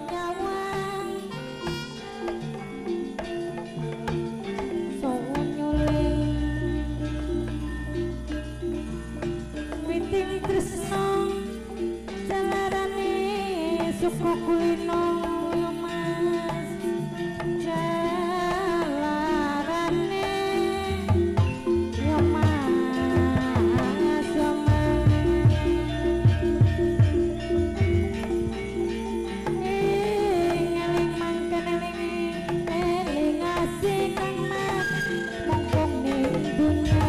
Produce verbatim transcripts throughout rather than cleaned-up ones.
nyawang sowo nyuling witing tresno jalarane suku kulino mas jalarane yo mas yo mas eling mangken eling eling asih kang mas mumpung ning dunya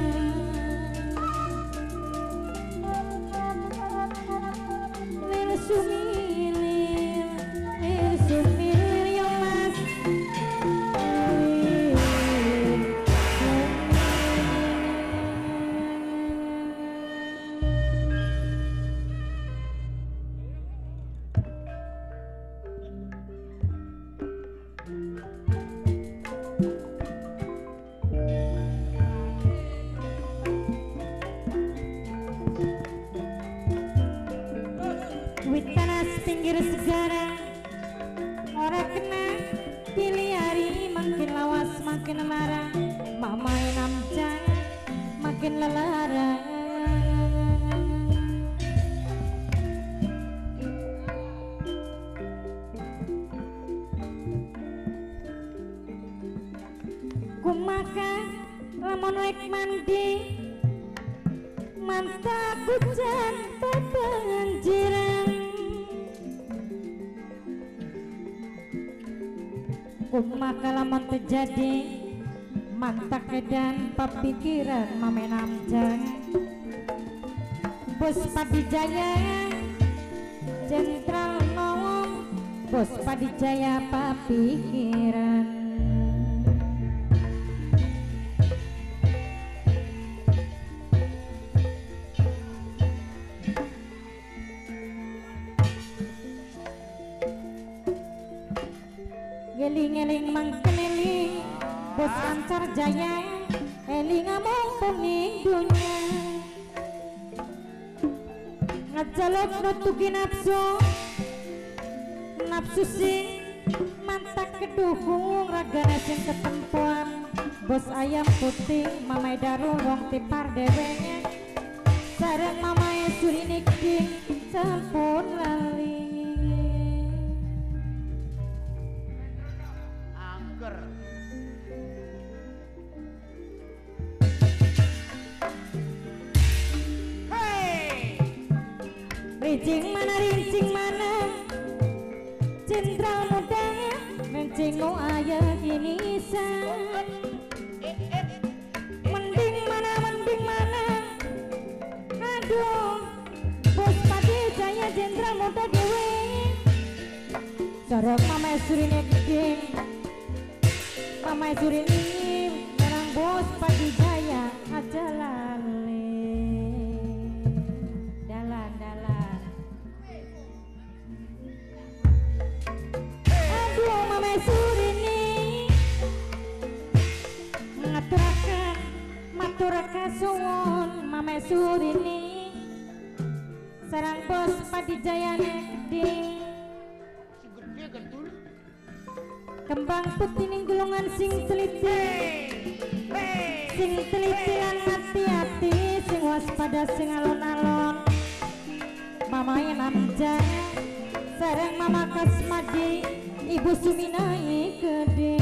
lil sumilir lil sumilir yo mas lil wit panas pinggir segara ora kena pilih hari makin lawas makin lara mamai namja makin lelara kumaka lamun wek mandi manta hujan banjiran kumaka lamun terjadi mantak dan papikiran mame namjang bos padijaya jentral ngomong bos padijaya papikiran eling-eling mangken eling bos ancar jaya eling ngomong ning dunya ngajaluk nutugi nafsu nafsu sing mantak keduhung ragana sing ketempuan bos ayam putih mamai darul wong tipar dewenya sareng mamai surinik ding sampun lali rincing mana rincing mana jendral muda rincing no ayah ini san mending mana mending mana aduh bos padi jaya jendral muda dewe sareng mama surine gedeng mama surine barang bos padi jaya aja lale maturakan suwun mame surini sarang bos padijayane gede kembang putih ning gulungan sing teliti sing teliti lan hati-hati sing waspada sing alon-alon mamae namja sareng mama Kasmadi ibu Suminai gede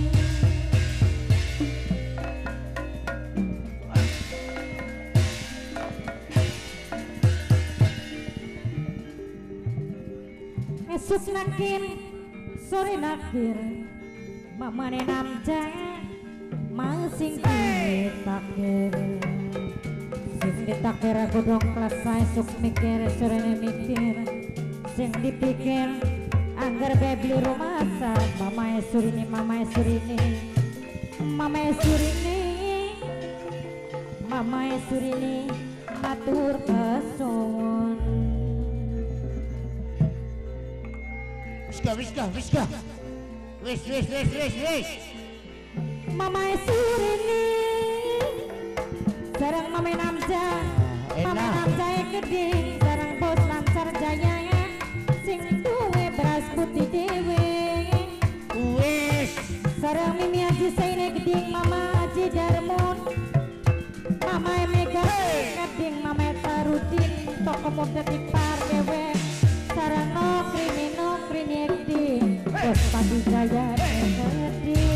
esuk nakir sore nakir mamane namja masing ditakir sing ditakir aku dong kelas esuk mikir sorene mikir sing dipikir anggar bebli rumah sa mama surini mama surini mama surini mama surini matur kesuwun Wiska, wiska, wiska. Wis, wis, wis, wis, wis. Mama Surini, sarang mama namja, mama namja yang gede, sarang bos lancar jaya, sing duwe beras putih. sareng Mimi Haji Saine geding Mama Haji Darmun Mama Mega geding Mama Tarudin toko muda di Pardewe sareng no krimi no krimi geding bos Padi Jaya geding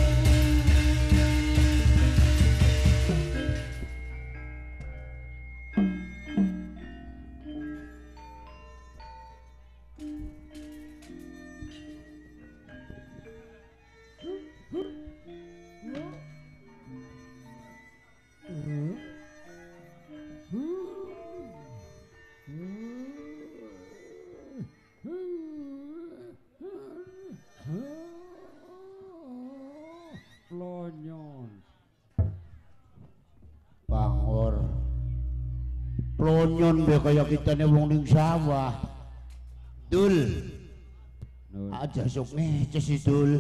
Plonyon Bangor plonyon be kaya kita nih wong ning sawah dul Nun. aja sok ngece si dul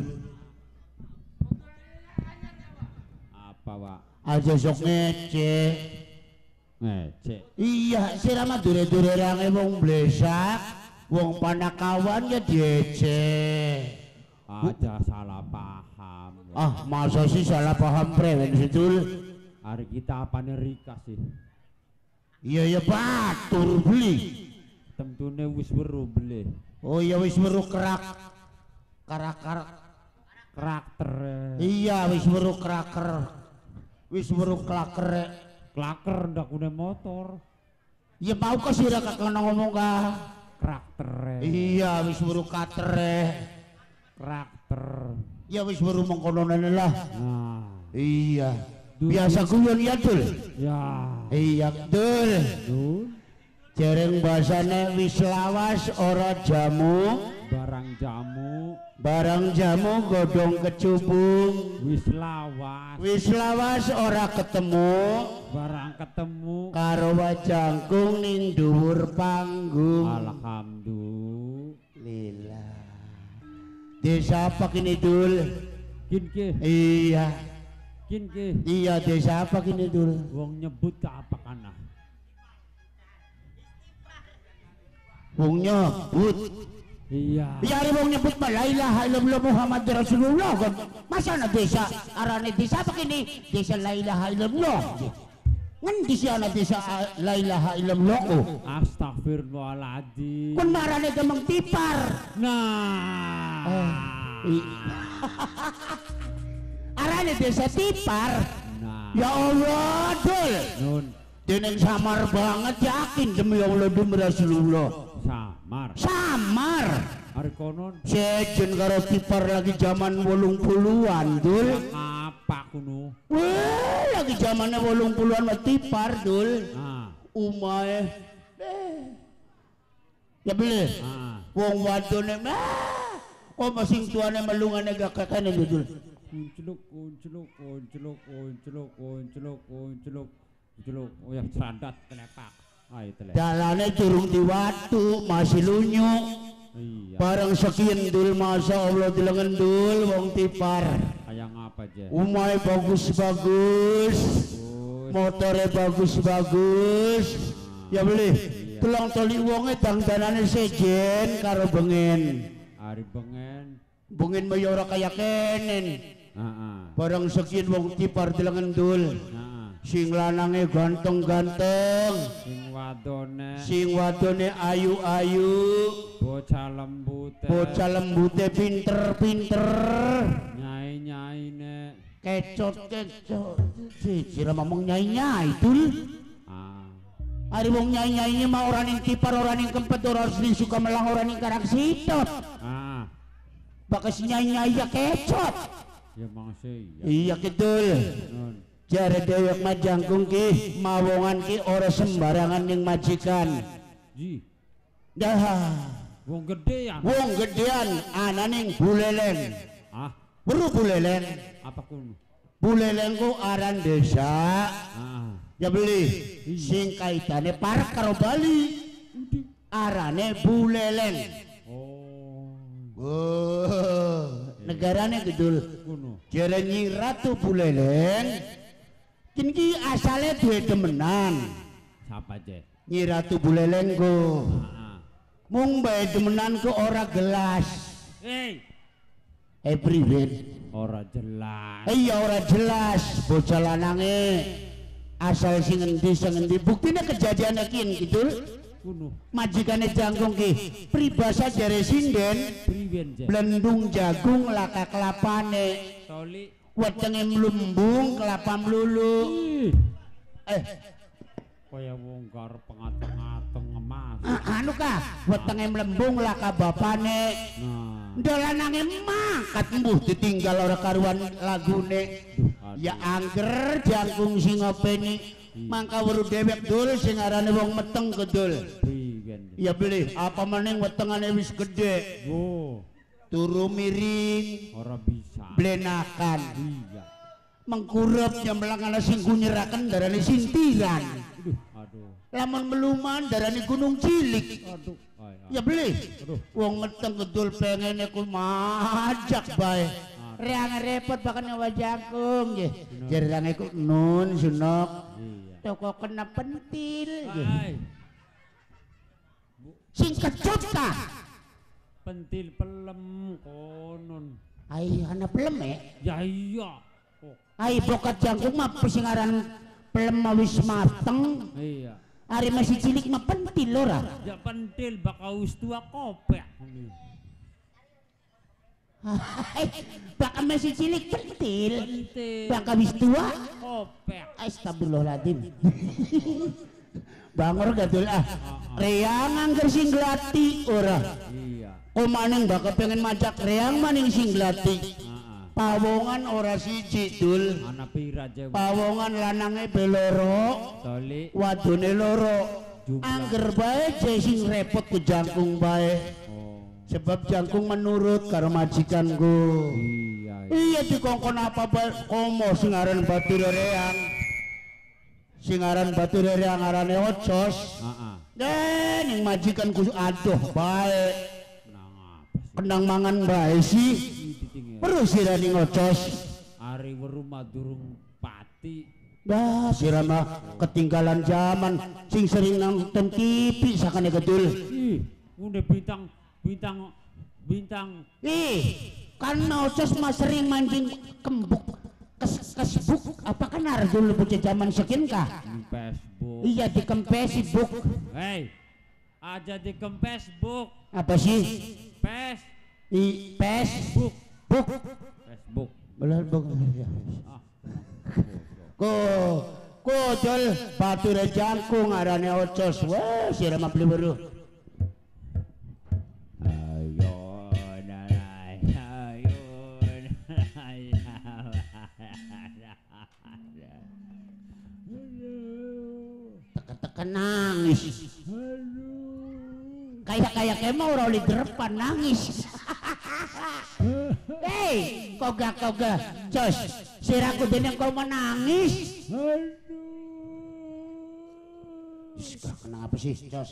Apa Pak? aja sok ngece Ngece iya sirama dure-dure range wong blesak wong panakawan ya diece aja salah paham. ah masa sih salah paham prewen si dul Hari kita apa nih Rika sih? iya ya batur beli Tentunya wis weru beli oh iya wis weru kerak karakar karakter iya wis weru kraker wis weru klaker klaker ndak udah motor iya mau ka sira kakang ngomong ka karakter iya wis weru kater karakter iya wis weru mengkononan lah nah iya Dul. biasa guyon ya dul ya iya dul Dul jereng bahasane wis lawas ora jamu barang jamu barang jamu godong kecubung wis lawas wis lawas ora ketemu barang ketemu karo wajangkung ning dhuwur panggung alhamdulillah desa apa kini dul kin ke iya kin ke iya desa apa kini dul wong nyebut ke apa kana wong nyebut iya iya ada wong nyebut mah la ilaha illallah Muhammad Rasulullah kan masa na desa arane desa apa kini desa la ilaha illallah ngendi sih ana desa la ilaha illallah oh astagfirullahaladzim kun marane gemeng tipar nah arane desa tipar nah ya Allah dul nun deneng samar banget yakin demi Allah demi Rasulullah samar samar hari konon sejen karo tipar lagi zaman wolung puluhan dul apa kuno wah lagi zamannya wolung puluhan mah tipar dul ah umae ya beli ah wong wadone mah kok masing tuane melungane gak kakane dul kuncluk kuncluk kuncluk kuncluk kuncluk kuncluk kuncluk oh yang serandat telepak ah itu lah dalane durung di watu masih lunyuk iya barang sekian dul masa Allah dilengen dul wong tipar kayak apa aja umai bagus-bagus motornya bagus-bagus ya beli iya. tulang toli wonge dangdanane sejen karo bengen hari bengen bengen mah ora kaya kenen ah ah barang sekian wong tipar dilengen dul ah sing lanange ganteng-ganteng sing wadone sing wadone ayu-ayu bocah lembut bocah lembute pinter-pinter nyai nyai ne kecot-kecot siji ra ngomong nyai-nyai dul ah ari wong nyai-nyai mah orang yang tipar orang yang kempet orang sing suka melang orang yang karak sitot ah bakas nyai-nyai ya kecot ya masih ya iya kidul nun jare dewek majangkung ki mawongan ki ora sembarangan yang majikan ji dah wong gede ya wong gedean ananing bulelen ah beru bulelen apa kuno bulelen ku aran desa ah ya beli sing kaitane parek karo Bali arane bulelen oh oh negarane gedul kuno jere Nyi Ratu Buleleng kini asale duwe demenan siapa aja Nyi Ratu Buleleng ku ah mung bae demenan ku ora gelas hey everywhere. Ora jelas. Iya ora jelas bocah lanange asal sing endi sing endi buktine kejadian iki kidul Kuno. majikane Jangkung ki pribasa jare sinden Priwen jan. blendung jagung laka kelapane Toli. wetenge mlumbung kelapa mlulu Ih, eh kaya wong garep ngateng-ngateng emas. ah, anu kah wetenge mlembung laka bapane Nah, Dolanange mangkat mbuh ditinggal ora karuan lagune. aduh. Ya angger Jangkung sing ngopeni mangka weru dhewek dul sing arane wong meteng kedul. Priwen. Ya beli apa meneng wetengane wis gedhe. Wo, Turu miring, ora bisa. blenakan. Iya. Mengkurep nyemblang ana sing gunyeraken darane sintiran. Aduh, aduh. Lamun meluman darane gunung cilik. Aduh. Ay, ay. Ya beli Aduh. wong meteng kedul pengene ku majak bae. Reang repot bahkan nyawa Jangkung nggih. Jarane ku nun sunok. Iya. Toko kena pentil nggih. Ay, Sing kecut ta. pentil pelem konon. Ai ana pelem e. Ya iya. Oh, Ai bokat Jangkung mah sing aran pelem mah wis mateng. iya. Ari masih cilik mah pentil ora. Ya pentil bakal wis tua kopek. Bakal masih cilik pentil. Pentil Bakal wis tua. kopek. Astagfirullahaladzim. Bangor gadul ah. Reang angger sing glati ora. Iya. Kok maning bakal pengen majak reang maning sing glati. Heeh. Pawongan ora siji dul. Ana pira je? Pawongan lanange beloro, Toli. wadone loro. Jumlah. Angger bae je sing repot ku Jangkung bae. Oh. Sebab Jangkung menurut karo majikanku. Iya. Iya dikongkon apa bae komo sing aran Batur Reang. Sing aran Batur Reang arane Ocos. Heeh. Den ning majikanku aduh bae. Nang apa sih? Kendang mangan bae sih. Ditinggal. Terus sirani Ocos. Ari weru madurung pati. Dah sirama ketinggalan zaman sing sering nonton T V sakane gedul. Ih, udah bintang bintang bintang. Ih, kan Ocos mah sering mancing kembuk kes kesbuk apa kan ada dulu bocah zaman sekian kah? Di Facebook. Iya di Facebook. Hei, aja di Facebook. Apa sih? Pes, Di Facebook. Buk. Facebook. Belah buk. Ah. Ko ko jol Batur Jangkung arane Ocos. Wah, sirama beli baru. Ayo, narai, ayo, narai. Tekan-tekan nangis. Kayak kayak emang orang di depan nangis. Hei, koga koga, Jos, siraku dene kau menangis. Aduh. Kenapa sih, Jos?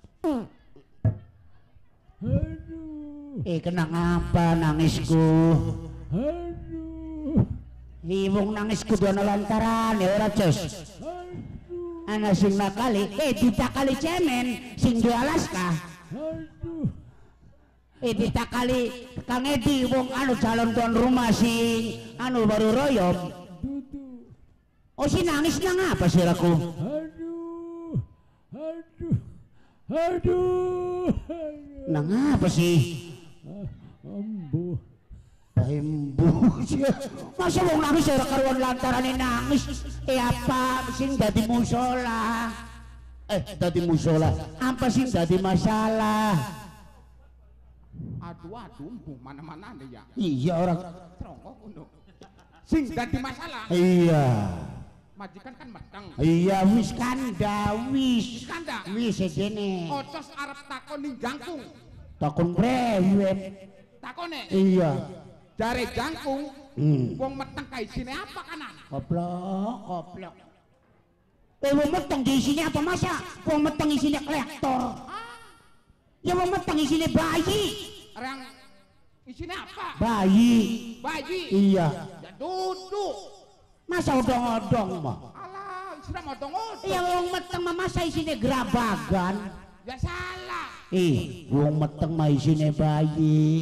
Aduh. Eh, kenapa nangisku? Aduh. Iwong nangisku dono lantaran ya ora, Jos. Ana sing nakali, eh ditakali cemen, sing jualas kah? Aduh. Eh ditakali Kang Edi wong anu calon tuan rumah sing anu baru royom. Dudu. Oh si nangis nang apa sih aku? Aduh. Aduh. Aduh. Nang apa sih? Ambu. Embu. Masa wong nangis ora karuan lantaran nangis. Eh apa sing dadi musola? Eh dadi musola. Apa sing dadi masalah? Aduh aduh embuh mana-mana nih ya. Iya orang. Trongkok untuk sing dadi masalah. Iya. Majikan kan meteng. Iya wis kanda wis. Wis kanda. Wis sedene. Ocos arep takon ning Jangkung. Takon brewet. Takone. Iya. Jare Jangkung. Hmm. Wong meteng kae sine apa kanan? Koplok, koplok. Eh wong meteng di isinya apa masa? Wong meteng isinya kolektor. Ya wong meteng isinya bayi. Orang isine apa? Bayi. Bayi. Iya. Ya duduk. Masa odong-odong mah? Alah, isine modong-odong. Ya wong meteng mah masa isinya gerabagan. Ya salah. Eh, wong meteng mah isinya bayi.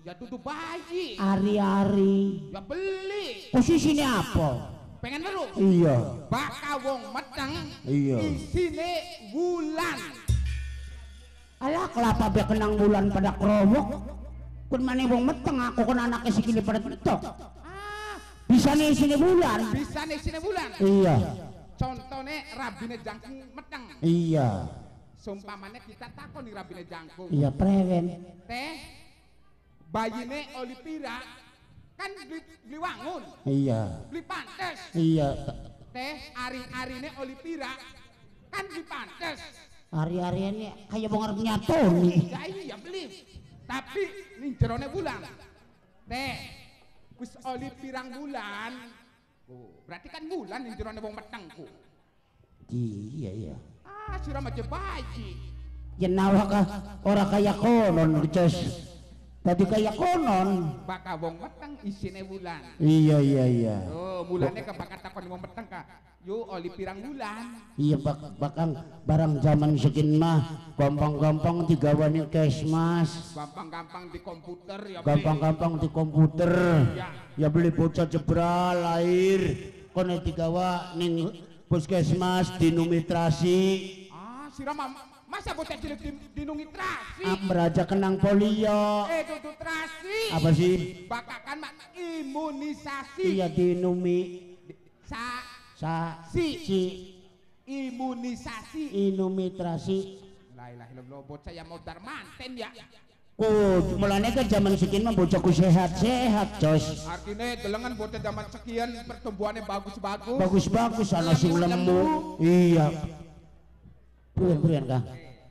Ya tutup bayi. Ari-ari. Ya beli. Posisinya apa? Pengen baru? Iya. Baka wong meteng. Iya. Isine wulan. Alah kelapa be kenang bulan pada kerobok. Kun mane wong meteng aku kan anaknya sikile pada tetok. Ah, bisa nih sini bulan. bisa nih sini bulan. Iya. Contohnya rabine jangkung meteng. Iya. Sumpamane kita takon nih rabine jangkung. Iya prewen. Teh bayine Olivira kan beli, beli wangun. Iya. Beli pantes. Iya. Teh ari-arine Olivira kan beli pantes. Hari-hariannya kayak bongar nyatu nih. Ya iya beli. Tapi nih jerone bulan. Teh wis oli pirang bulan. Oh, berarti kan bulan nih jerone wong metengku. Iya iya. Ah, sira macam bayi. Jenawa kah ora kaya konon Cos. Tadi kaya konon. Baka wong meteng isine bulan. Iya iya iya. Oh, bulannya kebakat takon wong meteng ka. Yo oli pirang bulan. Iya bak bakang barang zaman segin mah gampang-gampang digawani kesmas. Gampang-gampang di komputer ya. Gampang-gampang di komputer. Ya. Ya beli bocah jebral lahir. Kono digawa ning puskesmas dinumitrasi. Ah, sira masa bocah cilik di, dinungitrasi. Amraja kenang polio. Eh, itu trasi. Apa sih? Bakakan mak imunisasi. Iya dinumi Sa sa Si. si imunisasi. inumitrasi. La ilaha illallah, bocah yang mau darmanten ya. Oh, mulane kan zaman sekian mah bocahku sehat-sehat, Cos. Artinya delengan bocah zaman sekian pertumbuhannya bagus-bagus. Bagus-bagus ana sing lemu. Iya. Purian-purian Kang.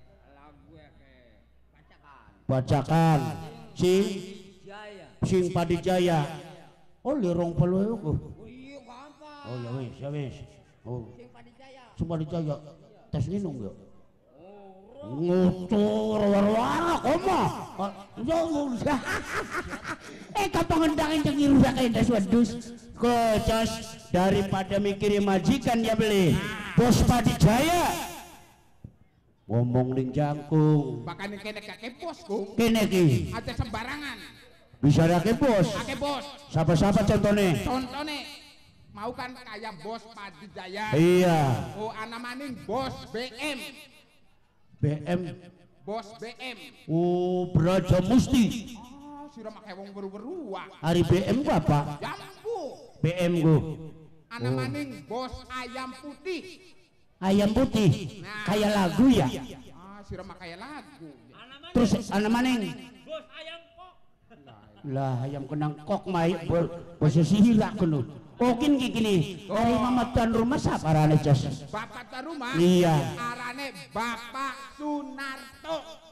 Bacakan sing sing Padijaya. Oh, lirong pelu aku. Oh ya wis, ya wis. Oh. Sing Padijaya. Sing Padijaya. Tes minum ya. Ngutur war-war koma. Eh kapan ngendangin jeung irusak endas wedus. Kocos daripada mikirin majikan ya beli. Bos Padijaya. Ngomong ning jangkung. Bahkan kene kakek bosku. Kene ki. Ada sembarangan. Bisa kakek bos. Kakek bos. Siapa-siapa contohnya? Contohnya mau kan kayak bos Padijaya. Iya. Oh, ana maning bos B M. B M. Bos B M. Oh, Braja Musti. Oh, sira make wong beru-berua. Hari B M ku apa? Jambu. B M ku. Ana maning bos ayam putih. Ayam putih. Nah. Kayak lagu ya. Ah, sira make lagu. Terus ana maning? Bos ayam kok. Lah ayam kenang kok mai bos sihila kuno. Okin gini, hari Mamat tuan rumah siapa arane Jos? Bapak tuan rumah. Iya. Arane Bapak Sunarto.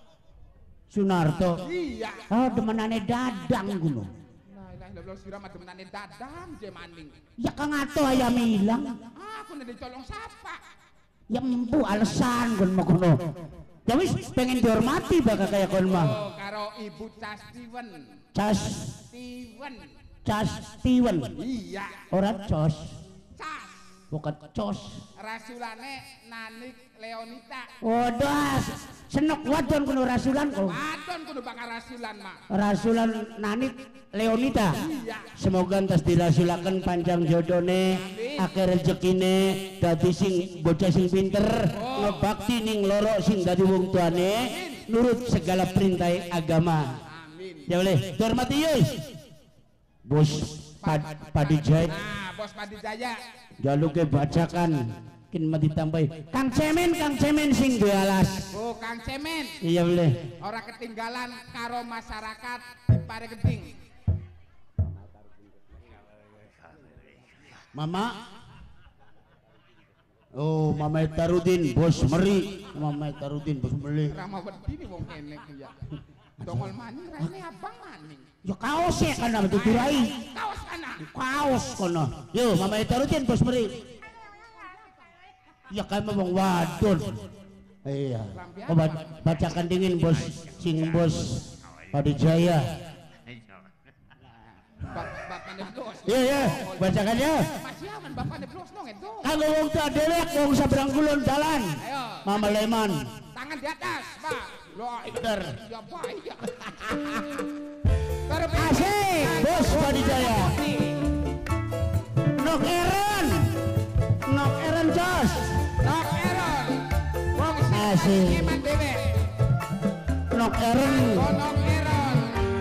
Sunarto. Iya. Oh demenane dadang kuno. Lah ilaha illallah sira mah demenane dadang je maning. Ya kang ato ayam hilang. Ah, aku nade colong sapa. Ya empu alasan kun mah kuno. Ya wis pengen dihormati bakal kayak kon mah. Oh, karo Ibu Cas Steven. Cas Steven. Cas Steven. Iya. Ora Cos. Cas. Bukan Cos. Rasulane Nanik Leonita. Waduh, senok wadon kuno rasulan kok. Wadon kudu bakal rasulan mah. Rasulan Nanik Leonita. Iya. Semoga entas dirasulakan panjang jodone, akeh rezekine, dadi sing bocah sing pinter, Oh. ngebakti ning loro sing dadi wong tuane, nurut segala perintah agama. Amin. Ya boleh, dihormati yus. Bos Pad Padijaya, Nah, Bos Padijaya. jaluke bacakan, kin mah ditambahi. Kang Cemen, Kang Cemen sing duwe alas. Oh, Kang Cemen. Iya boleh. Ora ketinggalan karo masyarakat Pare Genting. Mama. Oh, Mama Tarudin, Bos Meri. Mama Tarudin, Bos Meri. Rama wedi nih wong kene ku ya. Dongol maning rene abang maning. Ya kaos ya kana tuturai. Kaos kana. Kaos kono. Yo, Mama Tarudin, Bos Meri. Ya kan memang wadon. Iya. Oh, bacakan dingin Bos sing Bos Padijaya. Bapakne blos. Iya, iya, bacakan ya. Masih aman bapakne blos dong itu. Kanggo wong tua dewek wong sabrang kulon dalan. Ayo. Mama Leman. Tangan di atas, Pak. Loh, Bener. ya baik ya. Asik, Bos Padijaya. Nok Eren, Nok Eren Jos. Nok Eren. Wong Asik. sing nyeman dhewe. Nok Eren, Oh, Nok Eren.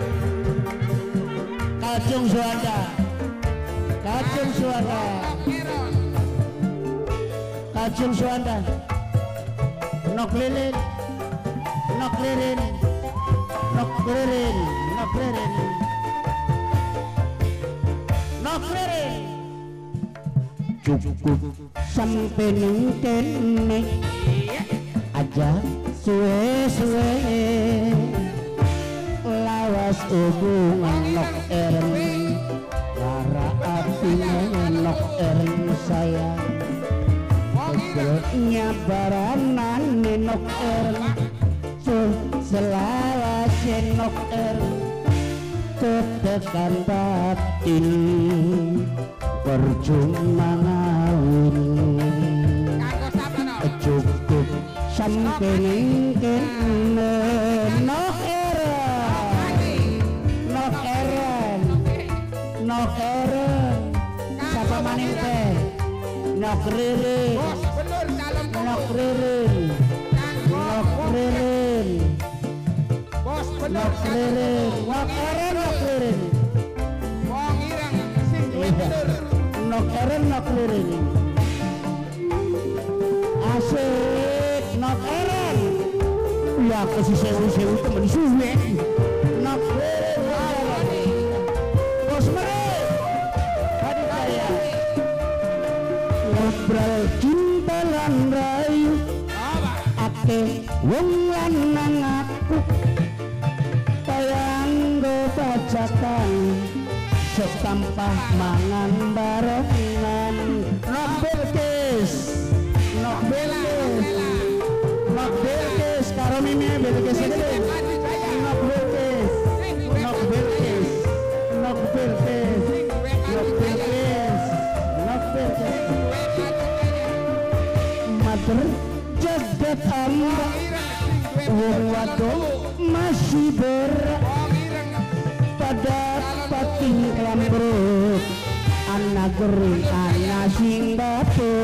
Kacung Suanda, Kacung Suanda, Nok Eren. Kacung Suanda. Nok Lilin, Nok Lilin, Nok Lilin, Nok Lilin, Nok Lilin. Cukup sampai nengkene aja suwe-suwe lawas hubungan Nok Eren lara atine Nok Eren sayang Nya baranan Nok Eren selawase Nok Eren ketekan batin percuma ngawin Kanggo sapa no? cukup sampai kene Nok Eren Nok Eren Nok Eren siapa maning teh Nok Ririn Bos bener calon Nok Ririn Nok Ririn Bos bener Nok Ririn Nok Eren Nok Ririn Wong ireng sing duwe bener. Nok Eren Nok Ririn asik Nok Eren ya aku si sewu-sewu temen suwe Nok Ririn Bos Meri Padijaya ngobrol cinta lan rayu ake wong lanang aku kayanggo bajakan setampah mangan barengan Nok Bilkis Nok Bilkis Nok Bilkis karo mimi Bilkis ini Nok Bilkis Nok Bilkis Nok Bilkis Nok Bilkis Nok Bilkis Mater jagat amba wong wadon masih berat pada pating lambruk anak gering anak sing batu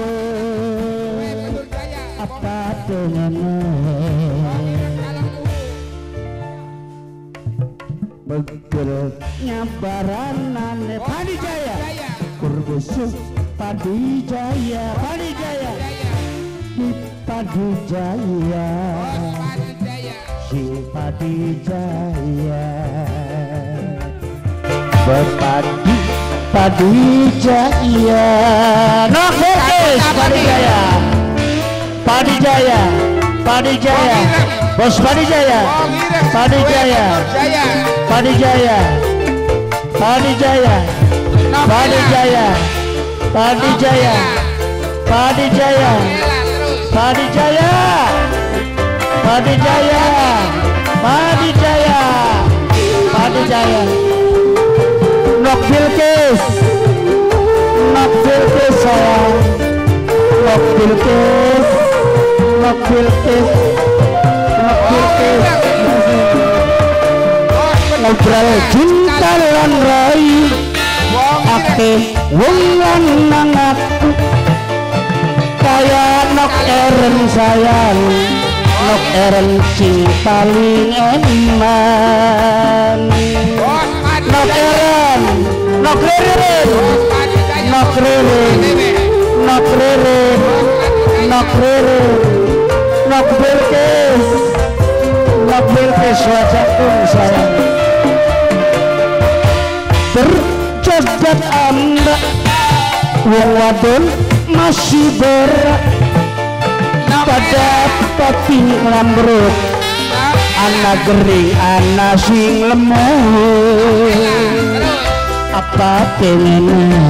apa dengan begel nyabaranane Padijaya kurbusuk Padijaya Padijaya di Padijaya si Padijaya Bepadi Padijaya Nok Bilkis Padijaya Padijaya Padijaya Bos Padijaya Padijaya Padijaya Padijaya Padijaya Padijaya Padijaya Padijaya Padijaya Padijaya Padijaya Nok Bilkis Nok Bilkis sayang Nok Bilkis Nok Bilkis Nok Bilkis ngobrol cinta lan rayu ake wong lanang aku kaya Nok Eren sayang Nok Eren sing paling eman Nok Eren Nok Ririn Nok Ririn Nok Ririn Nok Ririn Nok Bilkis Nok Bilkis wajakum sayang berjagat anda wong wadon masih berat pada pating lambruk anak gering anak sing lemah apa pengen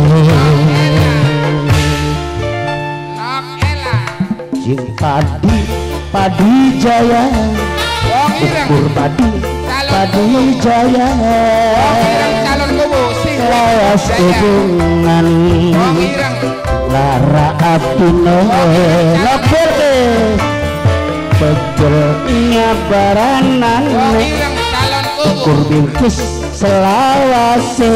sing padi Padijaya ukur padi Padijaya lawas hubungan lara atine Nok Bilkis begel nyabaranane Kur Bilqis selawase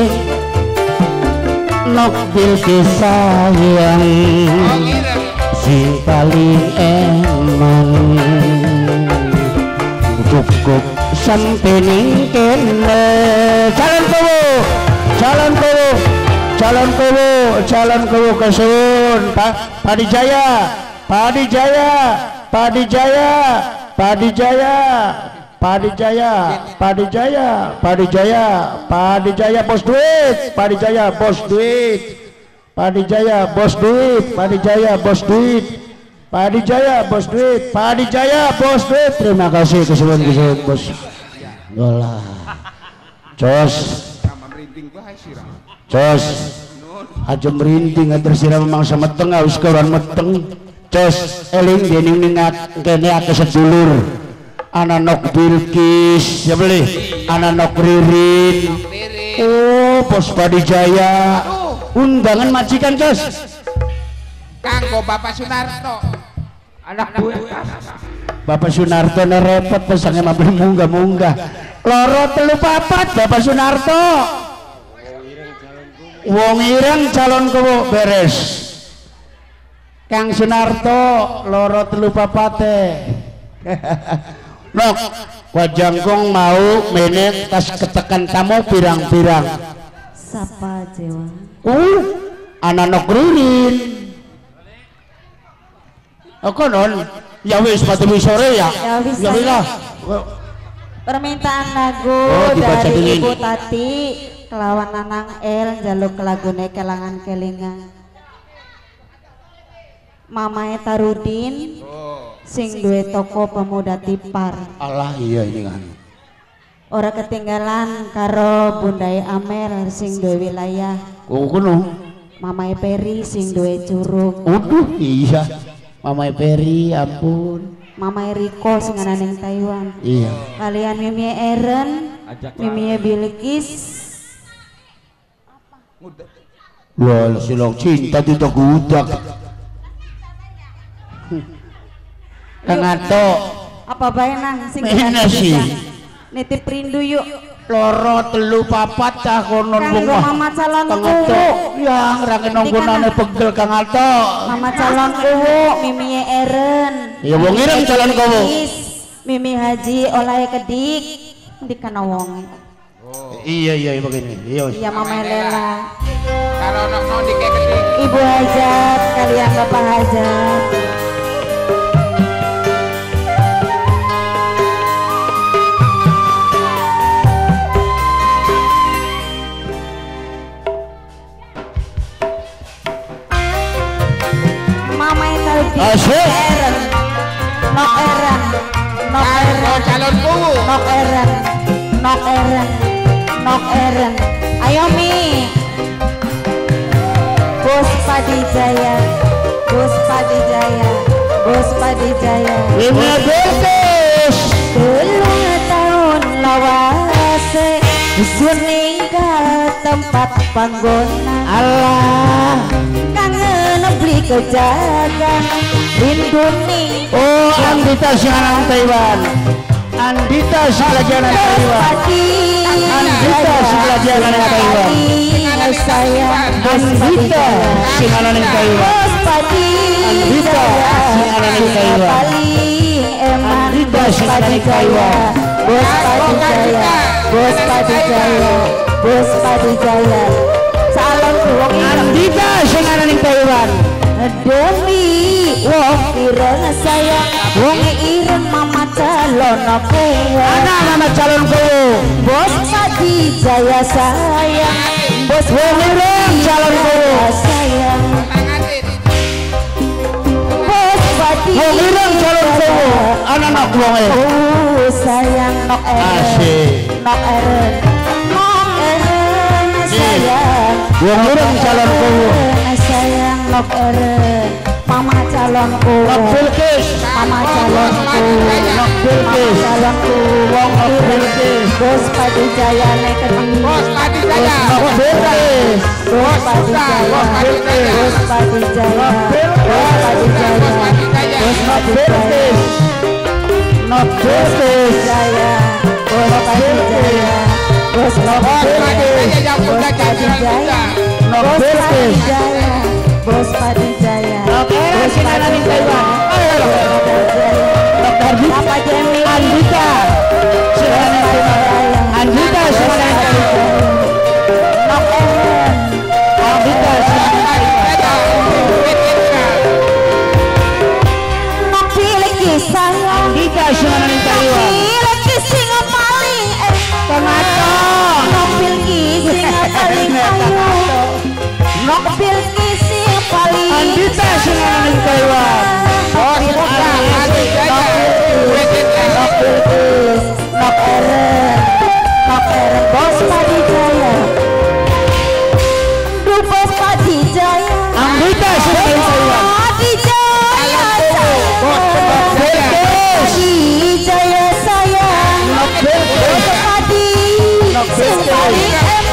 Nok Bilqis sayang si paling eman cukup sampai ning kene jalan kowo jalan kowo jalan kowo jalan kowo kesun Pak Padi Jaya Padi Jaya Padi Jaya Padi Jaya Padi Jaya Padi Jaya Padi Jaya Padi Jaya bos duit Padi Jaya bos duit Padi Jaya bos duit Padi Jaya bos duit Padi Jaya bos duit Padi Jaya bos duit terima kasih kesuwen kesuwen bos golah jos jos aja merinding aja sirah memang sama tengah us kawan meteng jos eling dening ningat kene ake sedulur anak Nok Bilqis ya beli anak Nok Ririn oh bos Padi Jaya undangan majikan jos kanggo Bapak Sunarto anak gue Bapak Sunarto repot pesangnya mampir munggah-munggah loro telu papat Bapak Sunarto wong ireng calon kowo beres Kang Sunarto loro telu papate Nok wajangkong mau menet tas ketekan tamu pirang-pirang Sapa Jewa uh anak Nok Ririn aku non ya wis pati sore ya ya wis ya wis lah permintaan lagu oh, dari Ibu Tati kelawan Nanang El jaluk lagune kelangan kelingan Mamae Tarudin sing duwe toko pemuda tipar Allah iya ini kan ora ketinggalan karo Bundai Amer sing duwe wilayah oh kuno Mamae Peri sing duwe curug waduh iya Mamae Peri ampun Mamae Riko sing ana ning Taiwan iya kalian Mimie Eren Mimie Bilqis wah silong cinta tidak gudak Kang Ato apa bae nang sing mana sih nitip rindu yuk loro telu papat cah konon kanggo mama calon Kang kuwu Ato yang rangen nonggonane pegel Kang Ato mama calon kuwu Mimie Eren ya wong ireng calon kuwu Mimi Haji oleh kedik di kana wong iya iya begini iya iya Mama Lela kalau nok nok dikek kedik Ibu Hajat kalian Bapak Hajat Mama itu Asyik. Eren Nok Eren Nok Eren calon kuwu Nok Eren Nok Eren Nok Eren ayo Mi Bos Padi Jaya Bos Padi Jaya Bos Padi Jaya lima belas Telung tahun lawase Sun ninggal tempat panggonan Allah kangen beli kejagan rindu ning oh Andita Siaran Taiwan Andita Silajanan Taiwan Andita Silajanan Taiwan sayang Andita Siaran Taiwan Bos Padi Andita Siaran Taiwan paling eman Andita Bos Padi Jaya Bos Padi Jaya Bos Padi Jaya Bos Padi Jaya calon wong Andita Siaran Taiwan demi wong ireng sayang wong ireng mama calon aku ada nama calon kuwu Bos Padi Jaya sayang Bos wong ireng calon kuwu sayang tanganin Bos Padi wong ireng calon kuwu anak-anak wong e oh sayang nok eren asik nok eren nok eren sayang wong ireng calon kuwu sayang nok eren mama calonku Nok Bilqis mama calonku Nok Bilqis calonku wong Bilqis Bos Padi Jaya nek Bos Padi Jaya Nok Bilqis Bos Padi Jaya Bos Padi Jaya Bos Padi Jaya Bos Padi Jaya Nok Bilqis Jaya Bos Padi Jaya Bos Padijaya yang udah jadi muda. Bos Padijaya, Bos Padijaya, Bos Padijaya, Dokter Dita Jemi Andika, Andika Nok Ellen, Andika Nok pilih saya, Andika Sunan Taiwan, pilih singa paling Tomato, Nok pilih singa paling ayu, Nok pilih singa paling Andika Sunan Taiwan, Bos Padijaya, Nok pilih, Nok Ellen, Nok Ellen, Bos Padijaya, Du Bos Padijaya, Andika Sunan Taiwan, Padijaya sayang, Padijaya sayang, Bos Padi, sing paling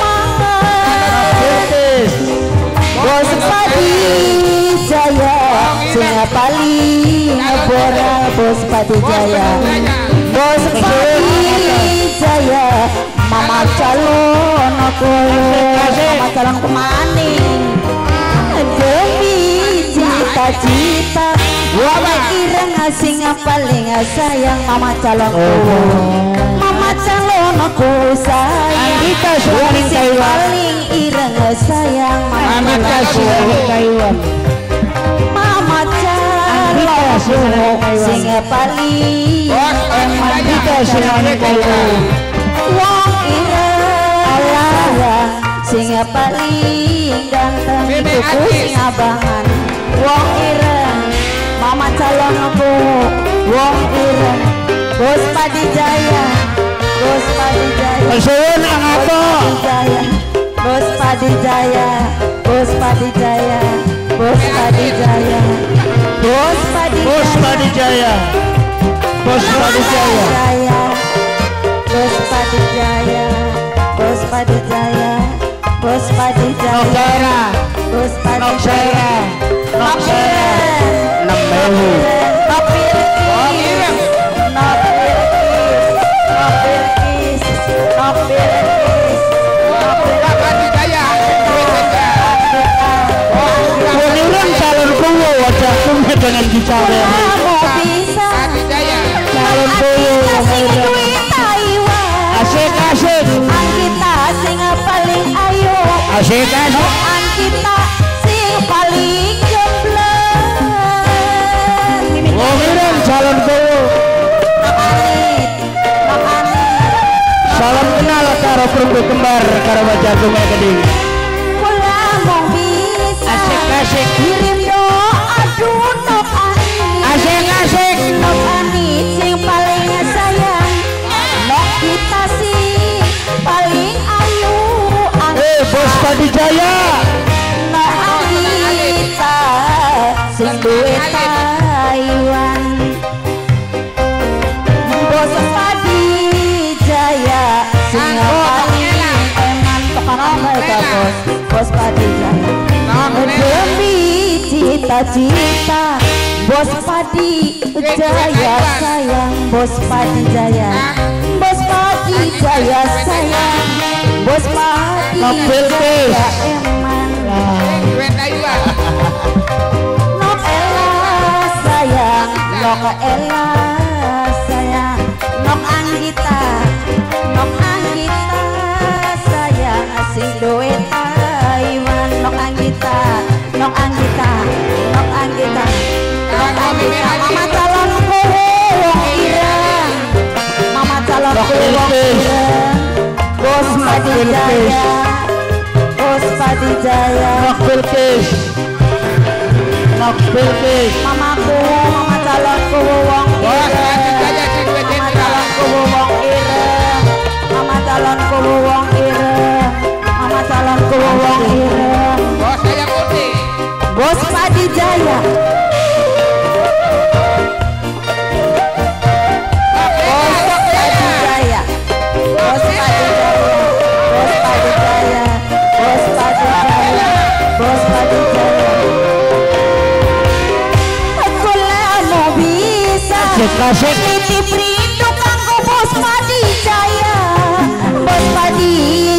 emang, Bos Padijaya, sing paling ngeboral, Bos Padijaya, Bos Padijaya, Mama calon aku, Mama calon kemaning, demi cita-cita, Mama ireng sing paling sayang, Mama calonku, Mama calon aku sayang, Andika Sunan sing Taiwan, paling ireng sayang, Mama Andika Sunan calonku, Taiwan, Mama Andika calon Sunan Taiwan, sing paling Bos Andika Sunan Taiwan, wong ireng sayang, sing paling ganteng itu sing abangan, wong ireng, Mama calon aku, wong ireng, Bos Padijaya, Bos Padijaya, Pesuwun ang ato, Padijaya, Bos Padijaya, Bos Padijaya, Bos Padijaya, Bos Bos Padijaya, Padijaya, Bos Padijaya, Bos Padijaya, Bos Padijaya, Bos Padijaya, Noksera, Bos Noksera, Padijaya, Noksera, enam ewu, Nopilkis, Nopilkis, Nopilkis, Nopilkis, Bos Padijaya, Woniran calon kuwo wajahku dengan bicara, kamu bisa Padijaya, calon kuwo, sing duit Taiwan, asik asik, Angkita sing paling ayu, asik asik, Angkita sing paling jemblan, Woniran calon kuwo, Nok Anit, Nok Anit, salam kenal karo perempu kembar karo wajahku gede, kula mau bisa asik asik, kirim doa aduh Nok Anit, asik asik, Nok Anit sing paling sayang, Nok kita sing paling ayu, eh Bos Padijaya, Nok Anita sing duwe Taiwan, Bos Padijaya sing paling eman tekan mereka Bos, Bos Padijaya. Demi cita-cita Bos Padijaya sayang, Bos Padijaya, Bos Padijaya sayang, Bos Padijaya eman, duit Taiwan. Nok Ella sayang, Nok Ella sayang, Nok Anggita, Nok Anggita sayang, sing duwe Taiwan, Nok Anggita, Nok Anggita, Nok Anggita, Nok Anggita, Mama calonku wong ireng, Mama calonku wong ireng, Bos Padijaya, Bos Padijaya, Nok Bilkis, Nok Bilkis, Mamaku, Mama calonku wong Bos ireng, Padijaya sing duit Mama jenderal. calonku wong ireng, Mama calonku wong ireng, Mama calonku wong ireng, Bos saya putih. Bos Padijaya, Bos Padijaya, Bos Padijaya, Bos Padijaya, Bos Padijaya, Bos Padijaya. Kula mau bisa Kasih-kasih. nitip rindu kanggo Bos Padijaya, Bos Padijaya.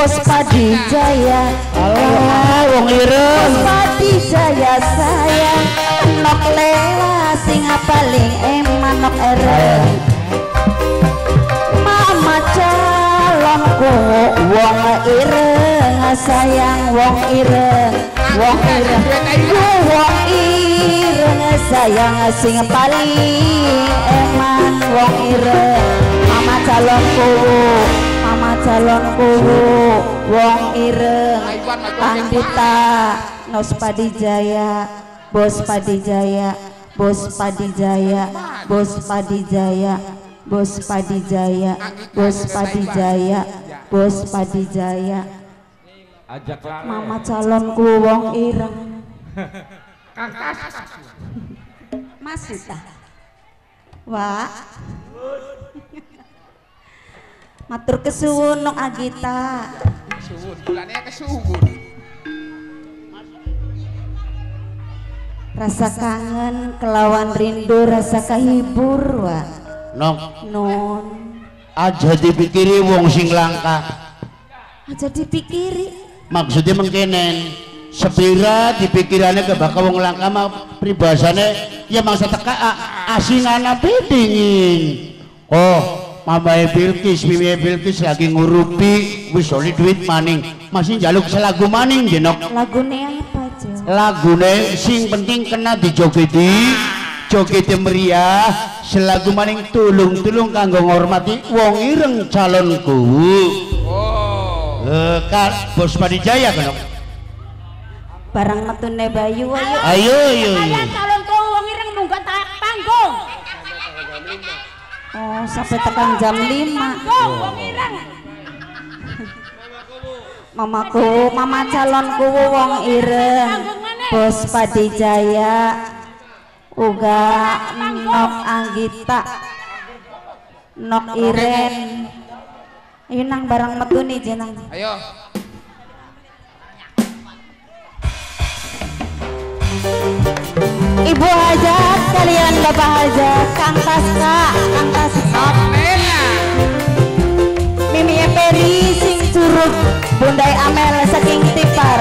Bos Padijaya. Alah wong Bos ireng. Padijaya sayang. Nok lela sing paling eman nok ereng. Mama calonku wong ireng sayang wong ireng. Wong ireng ku wong ireng sayang sing paling eman wong ireng. Mama calonku mama calonku wong ireng. Andita Nos Padijaya. Bos Padijaya, Bos Padijaya, Bos Padijaya, Bos Padijaya, Bos Padijaya, Bos Padijaya. Ajaklah. Mama calonku wong ireng. Masih tah. Wah. Matur kesuwun nok Agita. Kesuwun, bulannya kesuwun. Rasa kangen kelawan rindu rasa kahibur wa. Nok Non aja dipikiri wong sing langka. aja dipikiri. Maksudnya mengkenen sepira dipikirannya ke bakal wong langka mah pribasane ya mangsa teka asingana bedingin. Oh Mamae Bilkis, Mimiye Bilkis lagi ngurupi wis oli duit maning masih jaluk selagu maning jenok. Lagune apa aja? Lagune sing penting kena dijogeti jogeti meriah selagu maning tulung-tulung kanggo ngormati wong ireng calonku. Oh eh kan Bos Padijaya kan Barang metune Bayu ayo. ayo ayo ayo calonku wong ireng munggah panggung. Oh sampai tekan jam lima. Wong ireng. Mamaku, mama calonku wong ireng. Bos Padijaya. Uga Nok Anggita. Nok Iren. Ayo nang barang metu nih jenang. Ayo. Ibu Hajat kalian Bapak Hajat, Kang Taska, Kang Taska. Mimi Peri sing curug, Bundai Amel saking Tipar.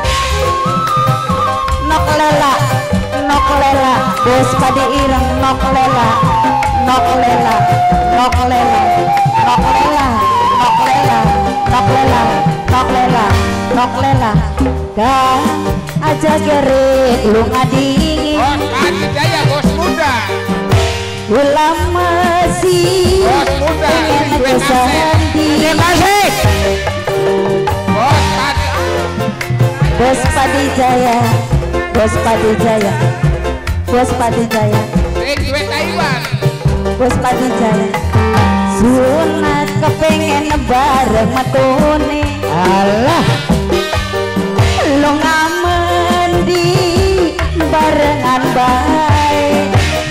Nok lela, nok lela, Bos Padi Ireng nok lela, nok lela, nok lela, nok lela, nok lela, nok lela, nok lela, nok lela. Dah aja gerik lu ngadingin. Bos Padijaya bos muda. Ulam masih Bos muda. pengen Duit kesendi. kasih Bos Padi. Bos Padijaya, Bos Padijaya, Bos Padijaya, Sing duit Taiwan. Bos Padijaya. Sunat kepengen bareng matune. alah Lo ngamen di barengan baik.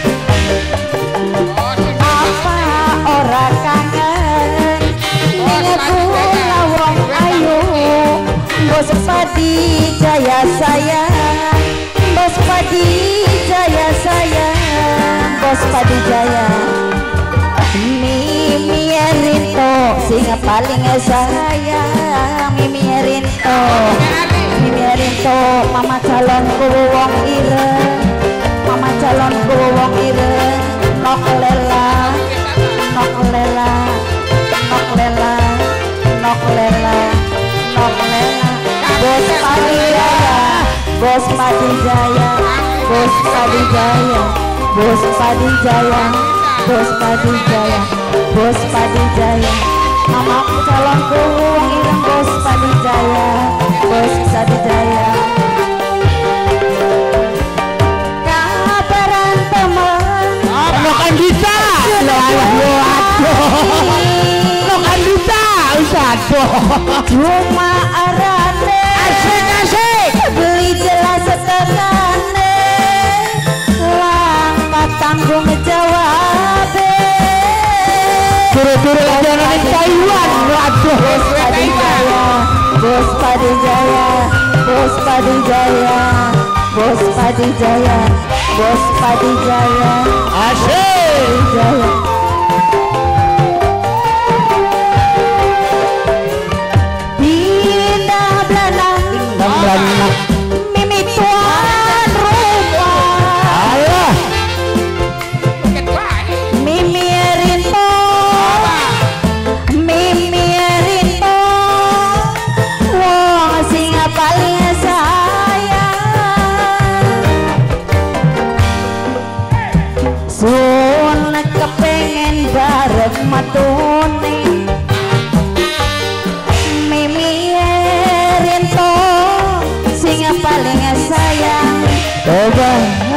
Bos Apa ora kangen ning kula wong ayu. Bos Padijaya sayang, Bos Padijaya sayang, Bos Padijaya. Mimi Rinto sing paling sayang, Mimi Rinto, Mimi Rinto, mama calonku wong ireng, mama calonku wong ireng. Nok lela, nok lela, nok lela, nok lela, nok lela. Bos Padijaya, Bos Padijaya, Bos Padijaya, Bos Padijaya, Bos Padijaya, Bos Padijaya. Mama calonku wong ireng Bos Padijaya, Bos Padijaya. Kabaran temen Nok Andita Nok Andita usado cuma arane asik asik beli jelas setengahne langkah tanggung jawab. turu-turu lajanan di Taiwan waduh Bos Padijaya, Bos Padijaya, Bos Padijaya, Bos Padijaya, Bos Padijaya, asik Padijaya. Di waitune Mimi Rinto sing paling sayang Coba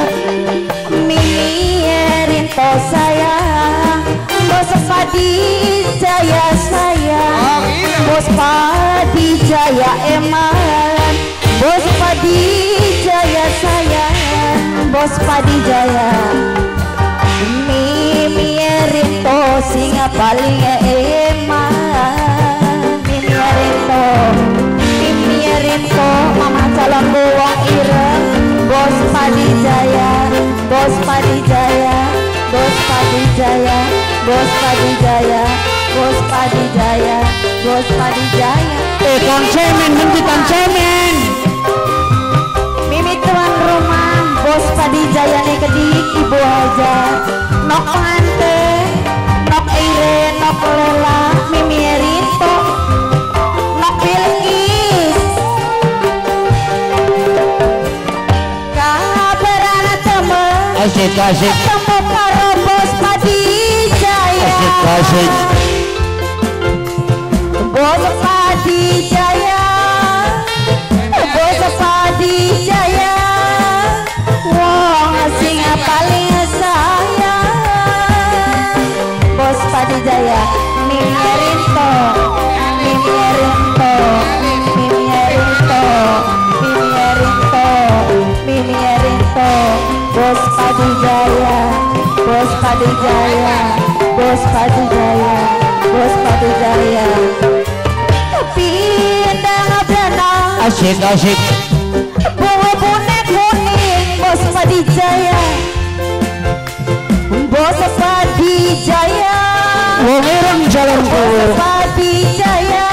Mimi Rinto sayang Bos Padi Jaya sayang Bos Padi Jaya eman Bos Padi Jaya sayang Bos Padi Jaya Mimi Rinto sing paling eman Mimi Rinto Mimi Rinto mama calon wong ireng Bos Padi Jaya Bos Padi Jaya Bos Padi Jaya Bos Padi Jaya Bos Padi Jaya Bos Padi Jaya eh konsemen menjitan semen Mimi tuan rumah Bos Padi Jaya nih kedik ibu aja Nok Hante Nok Ire Nok Lela Mimi Rinto Nok Bilkis kabaran temen asik asik ketemu karo Bos Padi Jaya asik asik Bos Padi Jaya Bos Padi Jaya wong sing paling sayang Bos Padi Jaya Mimi Rinto Mimi Rinto Mimi Rinto Mimi Rinto Mimi Rinto Bos Padi Jaya Bos Padi Jaya Bos Padi Jaya Bos Padi Jaya pindang benang asik asik bawa bonek kuning Bos Padi Jaya Bos Padi Jaya wong ireng jalan Bos kowe Padi Jaya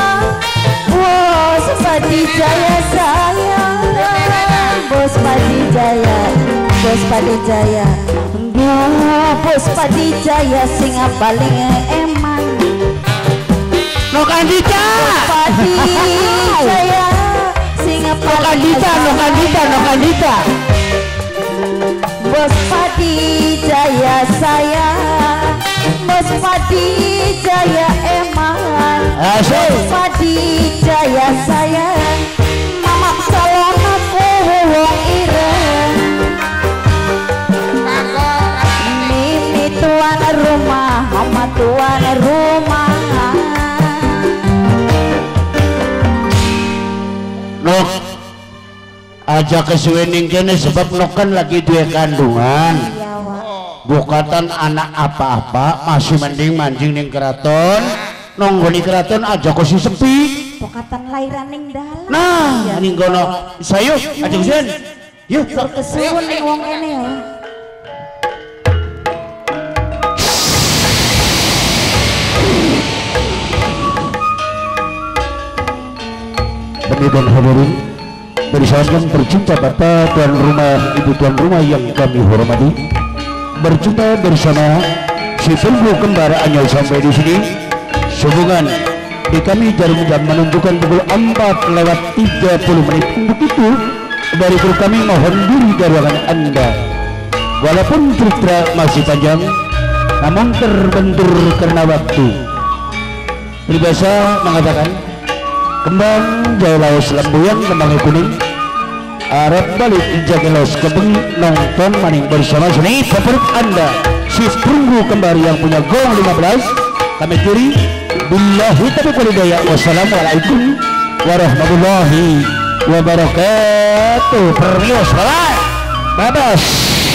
Bos Padi Jaya sayang Bos Padi Jaya Bos Padi Jaya Duh, Bos Padi Jaya sing paling eman Nok Andita Padi Jaya sing Nok paling Andita Nok Andita Nok Andita Bos Padi Jaya sayang Bos Padi Jaya eman asik Bos Padi Jaya sayang mama calon aku wong ireng Mimi tuan rumah mama tuan rumah Nok aja kesuwening kene sebab Nok kan lagi dua kandungan ya Wak bukatan anak apa-apa masih mending mancing ning keraton nonggoni keraton aja kok si sepi pokatan lairan ning dalam nah ning kono sayo aja kusen yuk kesuwun ning wong kene ya Demikian hadirin bersama berjumpa Bapak tuan rumah Ibu tuan rumah yang kami hormati berjumpa bersama si tunggu kembar Anyol sampai di sini sehubungan di kami jarum jam menunjukkan pukul empat lewat tiga puluh menit untuk itu dari kru kami mohon diri dari ruangan anda walaupun cerita masih panjang namun terbentur karena waktu peribahasa mengatakan kembang jauh laos lembuyang kembang kuning arep balik jaga laos kebeng nonton maning bersama sini favorit anda si perunggu kembar yang punya gong lima belas kami kiri billahi taufiq wal hidayah wassalamualaikum warahmatullahi wabarakatuh permios babas